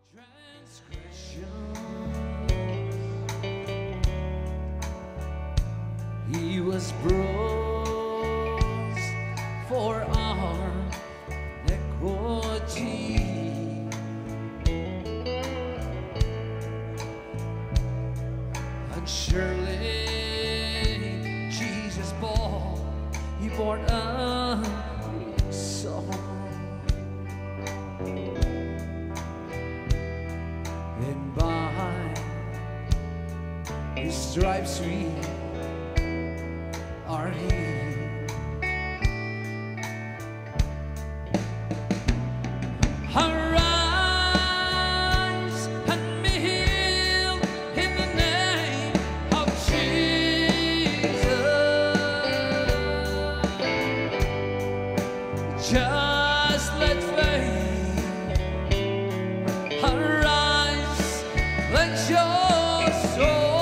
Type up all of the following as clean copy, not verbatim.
He was bruised for our iniquity, and surely Jesus bore, He bore a soul. And by His stripes we are healed. Arise and be healed in the name of Jesus. Just let faith arise, let your soul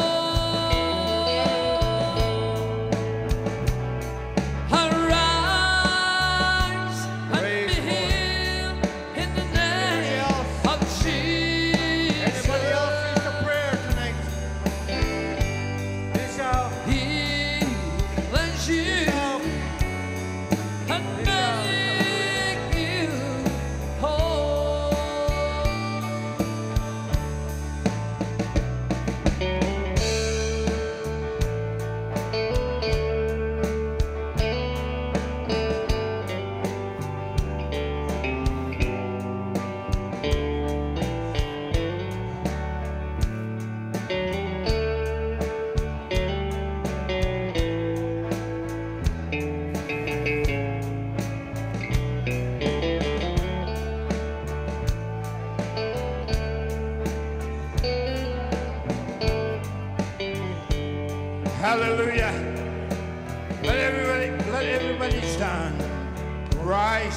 Hallelujah. Let everybody stand. Rise.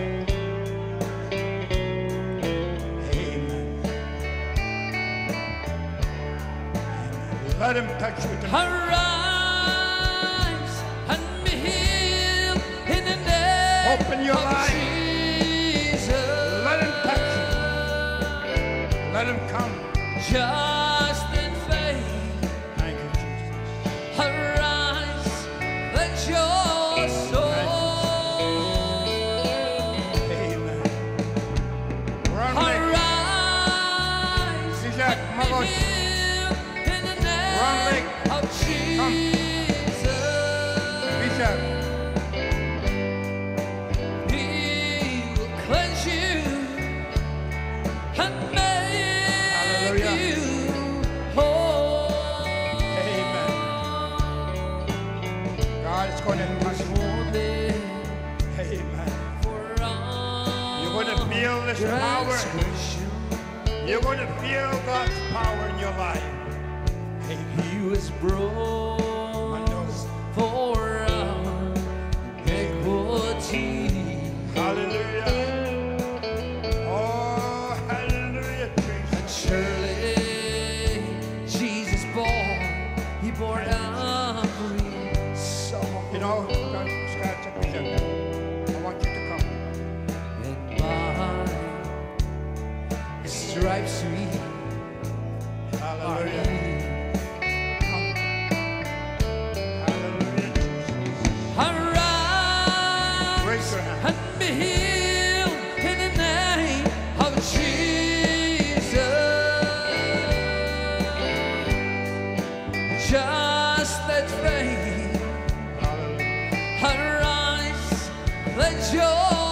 Amen. Let Him touch you tonight. Arise and be healed in the name Open your of life. Jesus. Let Him touch you. Let Him come. Just in faith. Thank you, Jesus. Arise, let your soul. Amen. Run, Arise Is that and my be voice? healed in the Run, name of Jesus. Bishop. He will cleanse you and make Hallelujah. you whole. Amen. God is going to touch you. Amen. You're going to feel this power. You're going to feel God's power in your life. Amen. He was bruised for our iniquity. Hallelujah. Oh, hallelujah, Jesus. And surely Jesus bore, He bore every soul. You know, Scott, I want you to come. And by His stripes we are Hallelujah. healed. Hallelujah, Jesus. Arise Raise your hand. and be healed in the name of Jesus. Just let faith Hallelujah. arise, let your